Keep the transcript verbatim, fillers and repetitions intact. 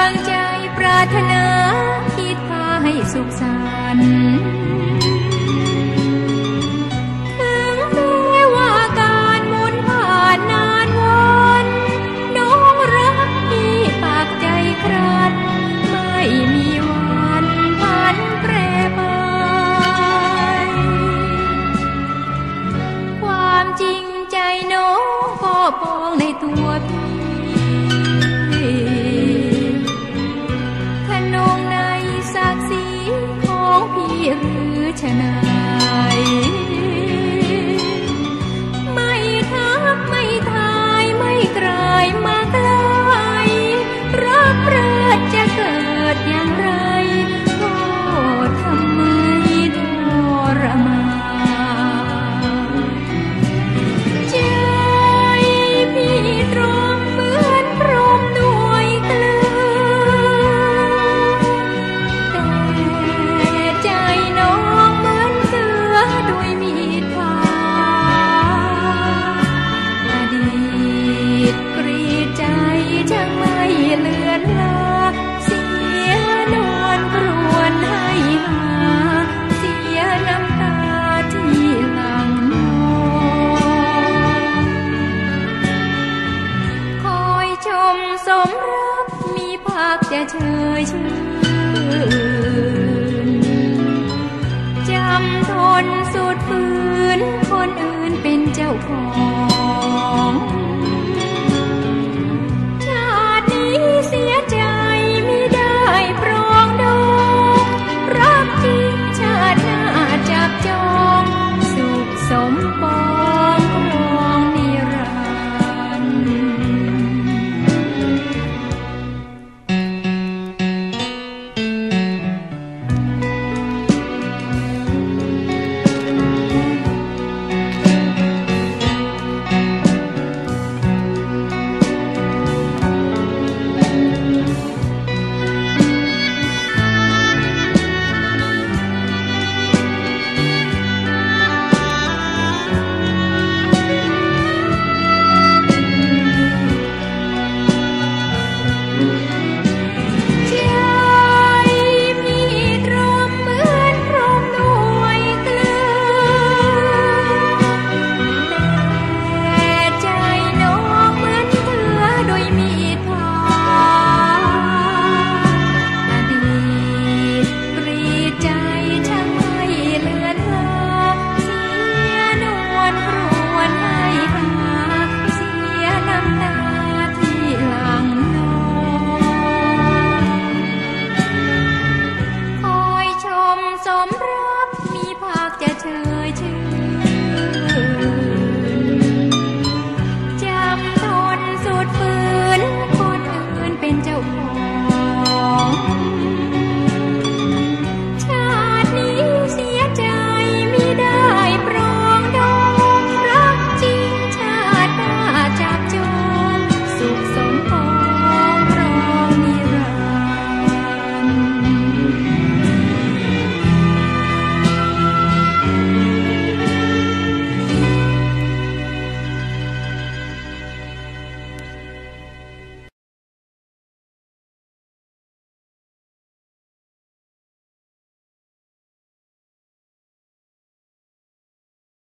งใจปรารถนาคิดพาให้สุขสันต์ถึงแม้ว่าการหมุนผ่านนานวันน้องรักพี่ปากใจครันไม่มีวันพันแปรไปความจริงใจน้องก็ปองในตัวพี่ขนงในศักดิ์ศรีของพี่หรือชะนายไม่ทักไม่ทายไม่กลายมาไกลรักเริดจะเกิดอย่างไรโทษทำไมทรมานใจพี่ตรงเหมือนพรหมด้วยเกลือแต่ใจน้องเหมือนเสือด้วยมีดผ่าอดีตกรีดใจช่างไม่เลือนลาเสียนวลครวญให้หาเสียน้ำตาที่หลั่งนองคอยชมสมรับมีภาคจะเชยชื่นจำทนสุดฝืนคนอื่นเป็นเจ้าของชาตินี้เสียใจไม่ได้ปรองดองรักจริงชาติหน้าจับจองสุขสมปองครองนิรันดร์ใจพี่ตรงเหมือนพรหมด้วยเกลือแต่ใจน้องเหมือนเสือโดยมีดผ่าอดีตกรีดใจช่างไม่เลือนลาเสียนวลครวญให้หาเสียน้ำตาที่หลั่งนองคอยชมสมรับมีภาคจะเชยชื่นจำทนสุดฝืนคนอื่นเป็นเจ้าข